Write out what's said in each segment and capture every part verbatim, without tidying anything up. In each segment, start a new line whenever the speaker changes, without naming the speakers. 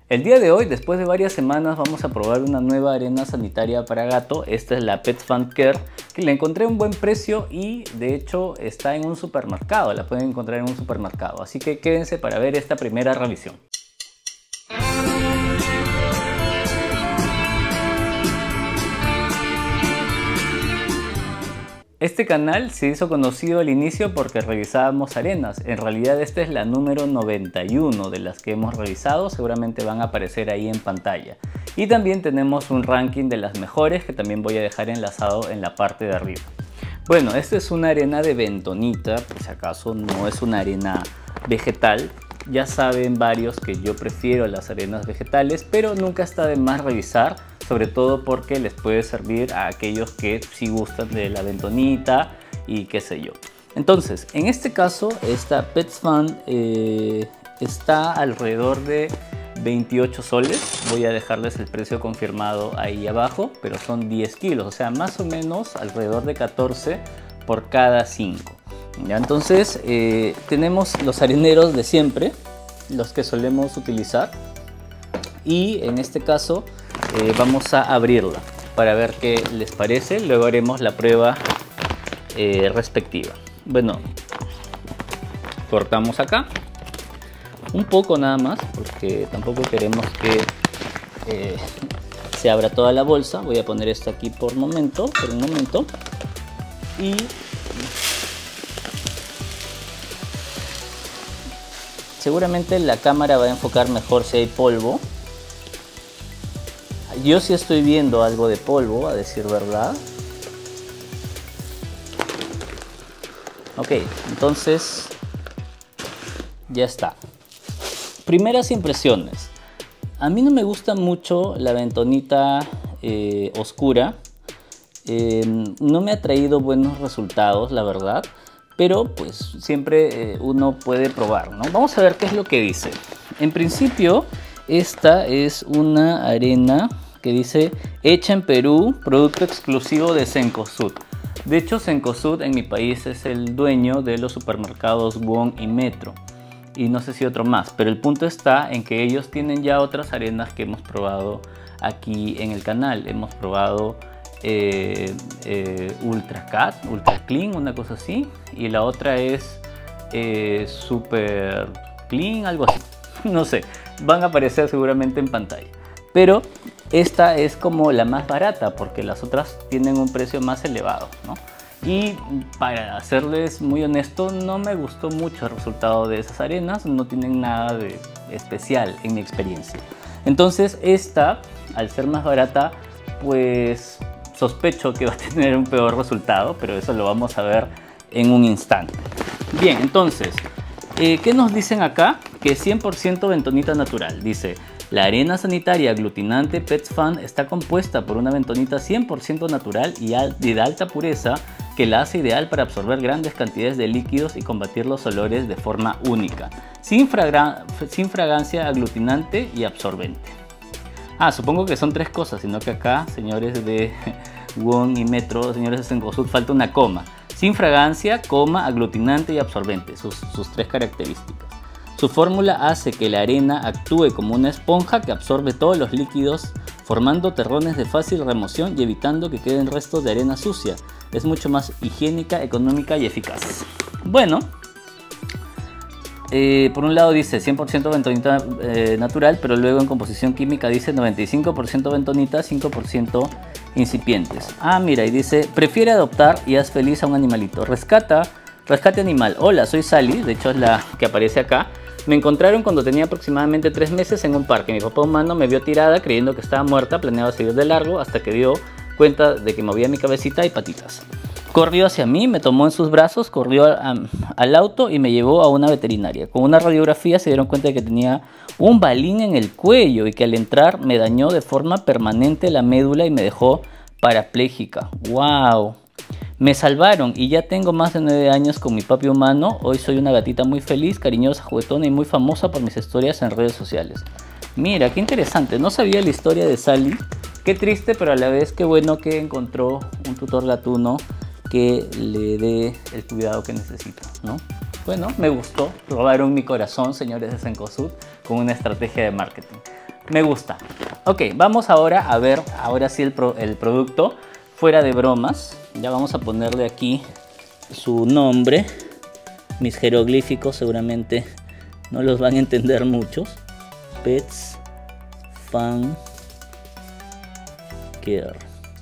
El día de hoy, después de varias semanas, vamos a probar una nueva arena sanitaria para gato. Esta es la Petfund Care, que la encontré a un buen precio y de hecho está en un supermercado, la pueden encontrar en un supermercado. Así que quédense para ver esta primera revisión. Este canal se hizo conocido al inicio porque revisábamos arenas. En realidad esta es la número noventa y uno de las que hemos revisado, seguramente van a aparecer ahí en pantalla. Y también tenemos un ranking de las mejores que también voy a dejar enlazado en la parte de arriba. Bueno, esta es una arena de bentonita, por si acaso no es una arena vegetal. Ya saben varios que yo prefiero las arenas vegetales, pero nunca está de más revisar, sobre todo porque les puede servir a aquellos que sí gustan de la bentonita y qué sé yo. Entonces, en este caso, esta Petfund eh, está alrededor de veintiocho soles. Voy a dejarles el precio confirmado ahí abajo, pero son diez kilos, o sea, más o menos alrededor de catorce por cada cinco. ¿Ya? Entonces, eh, tenemos los areneros de siempre, los que solemos utilizar. Y en este caso, Eh, vamos a abrirla para ver qué les parece. Luego haremos la prueba eh, respectiva. Bueno, cortamos acá un poco nada más porque tampoco queremos que eh, se abra toda la bolsa. Voy a poner esto aquí por momento, por un momento. Y seguramente la cámara va a enfocar mejor si hay polvo. Yo sí estoy viendo algo de polvo, a decir verdad. Ok, entonces ya está. Primeras impresiones. A mí no me gusta mucho la bentonita eh, oscura. Eh, no me ha traído buenos resultados, la verdad. Pero pues siempre eh, uno puede probar, ¿no? Vamos a ver qué es lo que dice. En principio, esta es una arena que dice hecha en Perú, producto exclusivo de Cencosud. De hecho, Cencosud en mi país es el dueño de los supermercados Wong y Metro. Y no sé si otro más, pero el punto está en que ellos tienen ya otras arenas que hemos probado aquí en el canal. Hemos probado eh, eh, Ultra Cat, Ultra Clean, una cosa así. Y la otra es eh, Super Clean, algo así. No sé, van a aparecer seguramente en pantalla. Pero esta es como la más barata porque las otras tienen un precio más elevado, ¿no? Y para serles muy honesto, no me gustó mucho el resultado de esas arenas, no tienen nada de especial en mi experiencia. Entonces esta, al ser más barata, pues sospecho que va a tener un peor resultado, pero eso lo vamos a ver en un instante. Bien, entonces, eh, ¿qué nos dicen acá? Que cien por ciento bentonita natural, dice. La arena sanitaria aglutinante Petfund está compuesta por una bentonita cien por ciento natural y de alta pureza que la hace ideal para absorber grandes cantidades de líquidos y combatir los olores de forma única, sin, fragra sin fragancia aglutinante y absorbente. Ah, supongo que son tres cosas, sino que acá, señores de Wong y Metro, señores de Cencosud, falta una coma. Sin fragancia, coma, aglutinante y absorbente, sus, sus tres características. Su fórmula hace que la arena actúe como una esponja que absorbe todos los líquidos, formando terrones de fácil remoción y evitando que queden restos de arena sucia. Es mucho más higiénica, económica y eficaz. Bueno, eh, por un lado dice cien por ciento bentonita eh, natural, pero luego en composición química dice noventa y cinco por ciento bentonita, cinco por ciento incipientes. Ah, mira, y dice, prefiere adoptar y haz feliz a un animalito. Rescata, rescate animal. Hola, soy Sally, de hecho es la que aparece acá. Me encontraron cuando tenía aproximadamente tres meses en un parque. Mi papá humano me vio tirada creyendo que estaba muerta, planeaba seguir de largo hasta que dio cuenta de que movía mi cabecita y patitas. Corrió hacia mí, me tomó en sus brazos, corrió a, a, al auto y me llevó a una veterinaria. Con una radiografía se dieron cuenta de que tenía un balín en el cuello y que al entrar me dañó de forma permanente la médula y me dejó parapléjica. ¡Wow! Me salvaron y ya tengo más de nueve años con mi papi humano. Hoy soy una gatita muy feliz, cariñosa, juguetona y muy famosa por mis historias en redes sociales. Mira, qué interesante. No sabía la historia de Sally. Qué triste, pero a la vez qué bueno que encontró un tutor gatuno que le dé el cuidado que necesita, ¿no? Bueno, me gustó. Robaron mi corazón, señores de Cencosud, con una estrategia de marketing. Me gusta. Ok, vamos ahora a ver, ahora sí el, pro, el producto, fuera de bromas. Ya vamos a ponerle aquí su nombre. Mis jeroglíficos seguramente no los van a entender muchos. Pets Fan Care.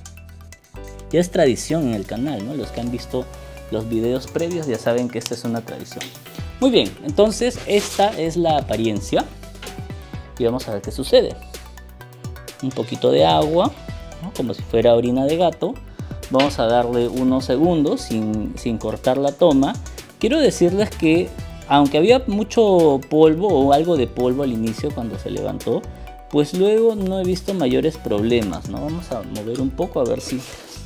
Ya es tradición en el canal, ¿no? Los que han visto los videos previos ya saben que esta es una tradición. Muy bien, entonces esta es la apariencia. Y vamos a ver qué sucede. Un poquito de agua, ¿no? Como si fuera orina de gato. Vamos a darle unos segundos sin, sin cortar la toma. Quiero decirles que aunque había mucho polvo o algo de polvo al inicio cuando se levantó, pues luego no he visto mayores problemas, ¿no? Vamos a mover un poco a ver si...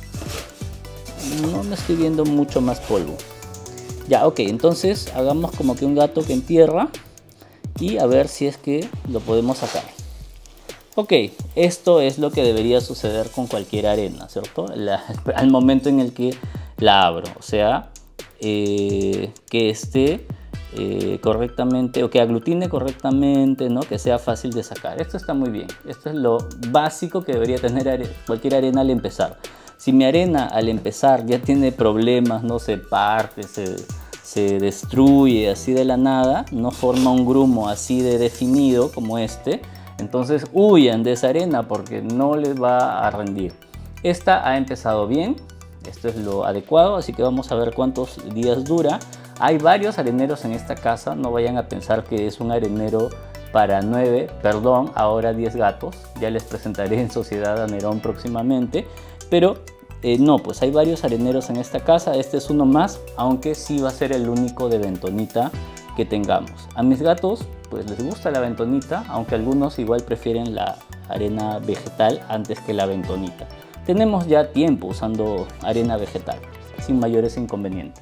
No me estoy viendo mucho más polvo. Ya, ok, entonces hagamos como que un gato que entierra. Y a ver si es que lo podemos sacar. Ok, esto es lo que debería suceder con cualquier arena, ¿cierto? La, al momento en el que la abro. O sea, eh, que esté eh, correctamente o que aglutine correctamente, ¿no? Que sea fácil de sacar. Esto está muy bien. Esto es lo básico que debería tener are- cualquier arena al empezar. Si mi arena al empezar ya tiene problemas, no se parte, se... se destruye así de la nada, no forma un grumo así de definido como este, entonces huyan de esa arena porque no les va a rendir. Esta ha empezado bien, esto es lo adecuado, así que vamos a ver cuántos días dura. Hay varios areneros en esta casa, no vayan a pensar que es un arenero para nueve, perdón, ahora diez gatos, ya les presentaré en Sociedad a Nerón próximamente, pero... Eh, no, pues hay varios areneros en esta casa, este es uno más, aunque sí va a ser el único de bentonita que tengamos. A mis gatos pues les gusta la bentonita, aunque algunos igual prefieren la arena vegetal antes que la bentonita. Tenemos ya tiempo usando arena vegetal, sin mayores inconvenientes.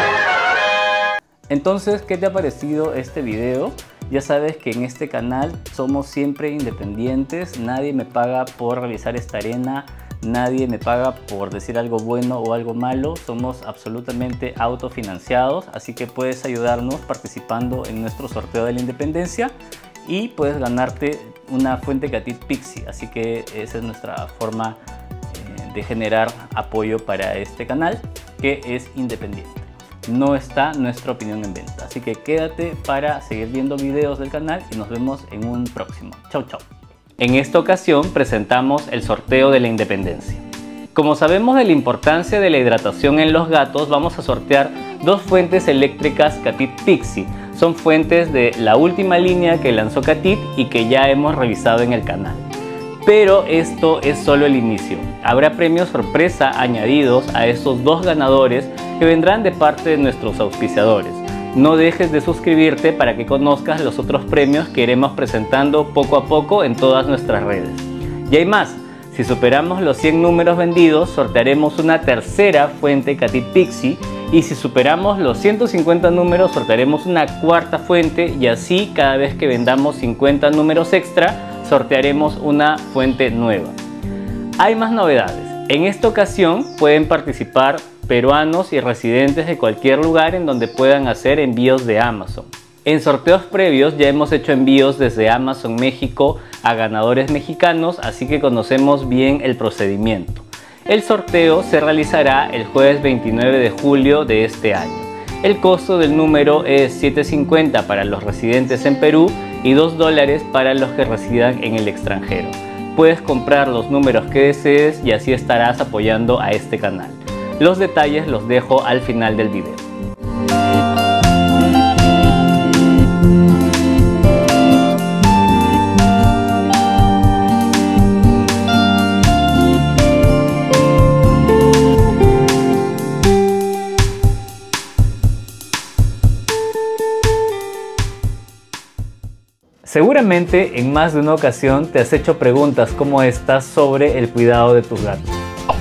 Entonces, ¿qué te ha parecido este video? Ya sabes que en este canal somos siempre independientes, nadie me paga por realizar esta arena. Nadie me paga por decir algo bueno o algo malo, somos absolutamente autofinanciados, así que puedes ayudarnos participando en nuestro sorteo de la independencia y puedes ganarte una fuente Catit Pixie, así que esa es nuestra forma eh, de generar apoyo para este canal que es independiente. No está nuestra opinión en venta, así que quédate para seguir viendo videos del canal y nos vemos en un próximo. Chau chau. En esta ocasión presentamos el sorteo de la independencia. Como sabemos de la importancia de la hidratación en los gatos, vamos a sortear dos fuentes eléctricas Catit Pixie. Son fuentes de la última línea que lanzó Catit y que ya hemos revisado en el canal. Pero esto es solo el inicio. Habrá premios sorpresa añadidos a estos dos ganadores que vendrán de parte de nuestros auspiciadores. No dejes de suscribirte para que conozcas los otros premios que iremos presentando poco a poco en todas nuestras redes. Y hay más, si superamos los cien números vendidos, sortearemos una tercera fuente Catit Pixie y si superamos los ciento cincuenta números, sortearemos una cuarta fuente y así cada vez que vendamos cincuenta números extra, sortearemos una fuente nueva. Hay más novedades. En esta ocasión pueden participar peruanos y residentes de cualquier lugar en donde puedan hacer envíos de Amazon. En sorteos previos ya hemos hecho envíos desde Amazon México a ganadores mexicanos, así que conocemos bien el procedimiento. El sorteo se realizará el jueves veintinueve de julio de este año. El costo del número es siete cincuenta para los residentes en Perú y dos dólares para los que residan en el extranjero. Puedes comprar los números que desees y así estarás apoyando a este canal. Los detalles los dejo al final del video. Seguramente en más de una ocasión te has hecho preguntas como estas sobre el cuidado de tus gatos.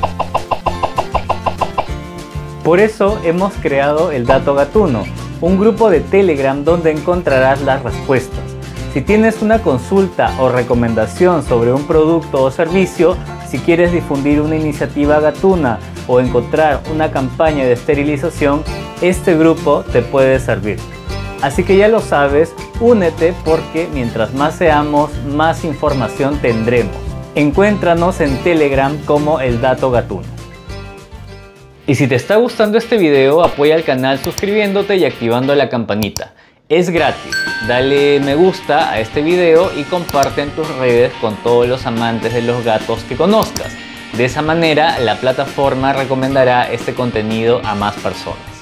Por eso hemos creado el Dato Gatuno, un grupo de Telegram donde encontrarás las respuestas. Si tienes una consulta o recomendación sobre un producto o servicio, si quieres difundir una iniciativa gatuna o encontrar una campaña de esterilización, este grupo te puede servir. Así que ya lo sabes, únete porque mientras más seamos, más información tendremos. Encuéntranos en Telegram como El Dato Gatuno. Y si te está gustando este video, apoya al canal suscribiéndote y activando la campanita. Es gratis. Dale me gusta a este video y comparte en tus redes con todos los amantes de los gatos que conozcas. De esa manera, la plataforma recomendará este contenido a más personas.